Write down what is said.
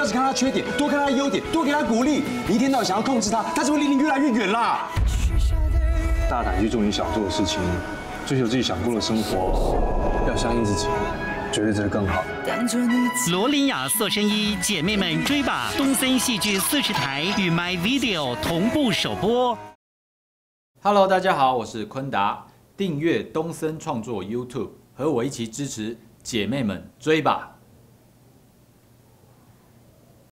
要只看他缺点，多看他优点，多给他鼓励。你一天到晚想要控制他，他只会离你越来越远啦。大胆去做你想做的事情，追求自己想过的生活，要相信自己，绝对值得更好。 罗琳雅、塑身衣姐妹们追吧！东森戏剧40台与 My Video 同步首播。 Hello， 大家好，我是坤达，订阅东森创作 YouTube，和我一起支持姐妹们追吧！